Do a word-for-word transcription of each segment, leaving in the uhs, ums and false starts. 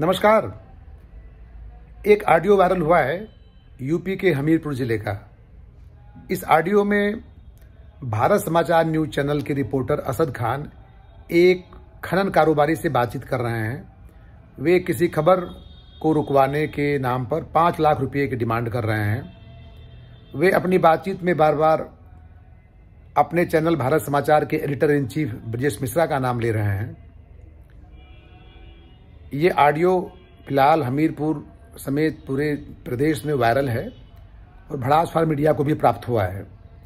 नमस्कार। एक audio viral हुआ है यूपी के हमीरपुर जिले का। इस ऑडियो में भारत समाचार न्यूज चैनल के रिपोर्टर असद खान एक खनन कारोबारी से बातचीत कर रहे हैं। वे किसी खबर को रुकवाने के नाम पर पाँच लाख रुपए की डिमांड कर रहे हैं। वे अपनी बातचीत में बार बार अपने चैनल भारत समाचार के editor in chief Brajesh Mishra का नाम ले रहे हैं। ये ऑडियो फिलहाल हमीरपुर समेत पूरे प्रदेश में वायरल है और भड़ास फार मीडिया को भी प्राप्त हुआ है।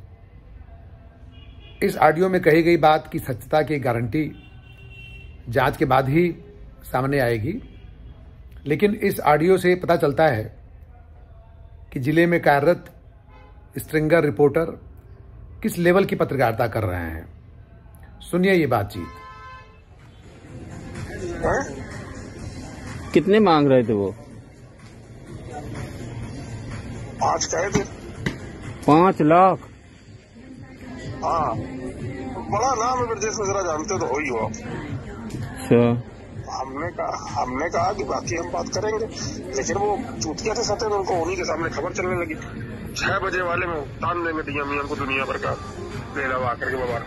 इस ऑडियो में कही गई बात की सत्यता की गारंटी जांच के बाद ही सामने आएगी, लेकिन इस ऑडियो से पता चलता है कि जिले में कार्यरत स्ट्रिंगर रिपोर्टर किस लेवल की पत्रकारिता कर रहे हैं। सुनिए ये बातचीत। कितने मांग रहे थे वो? पाँच कहे थे। पाँच लाख? हाँ, बड़ा नाम है ब्रजेश मिश्रा, जानते तो हो ही हो। अच्छा। हमने कहा हमने कहा कि बाकी हम बात करेंगे, लेकिन वो चूतिया से सते तो उनको उन्हीं के सामने खबर चलने लगी। छह बजे वाले में तान देंगे दिया मियां को दुनिया भर का ले लगा करके बाबा।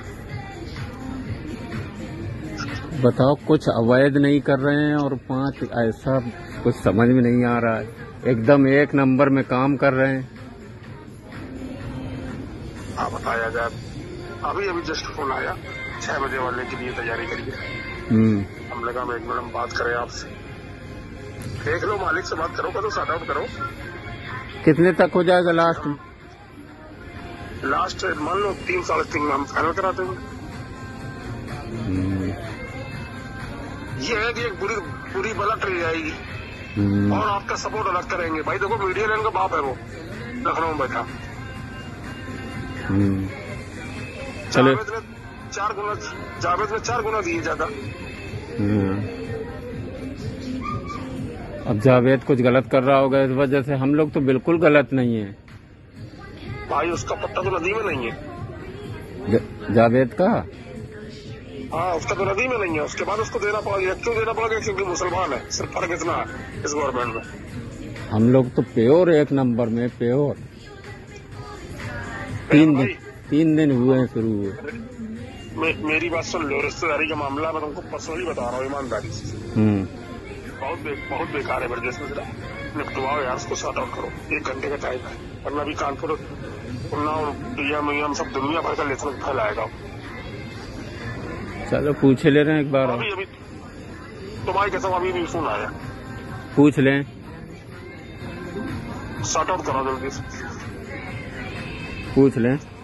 बताओ, कुछ अवैध नहीं कर रहे हैं और पांच, ऐसा कुछ समझ में नहीं आ रहा है। एकदम एक नंबर में काम कर रहे हैं। हाँ, बताया जाए। अभी अभी जस्ट फोन आया, छह बजे वाले के लिए तैयारी करिए। हम्म हमने कहा एक मिनट हम बात करें आपसे। देख लो, मालिक से बात करो, करो सॉर्ट आउट करो। कितने तक हो जाएगा लास्ट? लास्ट मान लो तीन साढ़े तीन में हम फाइनल कराते हैं। ये है कि एक बुरी बुरी बला ट्रेन जाएगी और आपका सपोर्ट अलग करेंगे। भाई देखो, मीडिया लाइन का बाप है वो, लखनऊ में बैठा। जावेद ने चार गुना जावेद ने चार गुना दिए ज्यादा। अब जावेद कुछ गलत कर रहा होगा इस वजह से। हम लोग तो बिल्कुल गलत नहीं है भाई। उसका पट्टा तो नदी में नहीं है। ज, जावेद का? हाँ, उसका तो नदी में नहीं है। उसके बाद उसको देना पड़ा। क्यों देना पड़ा? क्योंकि मुसलमान है। सिर्फ फर्क इतना है इस गवर्नमेंट में। हम लोग तो प्योर एक नंबर में प्योर। तीन दिन तीन दिन हुए हैं शुरू हुए। मे, मेरी बात सुन लो। रिश्तेदारी का मामला मैं तुमको पर्सनली बता रहा हूँ, ईमानदारी से। हम्म बहुत बे, बहुत बेकार है ब्रजेश मिश्रा। निपटवाओ यार, उसको सॉर्ट आउट करो। एक घंटे का टाइम है, वरना भी कानपुर सब दुनिया भर का लेसन फैलाएगा। चलो पूछ ले रहे हैं एक बार। अभी अभी तुम्हारे कैसे अभी भी फोन आया। पूछ लें, सॉर्ट आउट करो जल्दी से। पूछ लें।